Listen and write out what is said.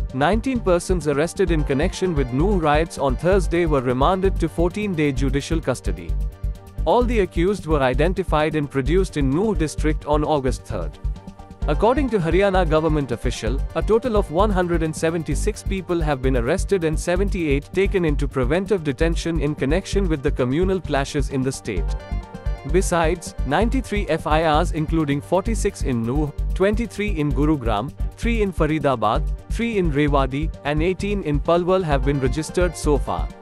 19 persons arrested in connection with Nuh riots on Thursday were remanded to 14-day judicial custody. All the accused were identified and produced in Nuh district on August 3. According to Haryana government official, a total of 176 people have been arrested and 78 taken into preventive detention in connection with the communal clashes in the state. Besides, 93 FIRs including 46 in Nuh, 23 in Gurugram, 3 in Faridabad, 3 in Rewari, and 18 in Palwal have been registered so far.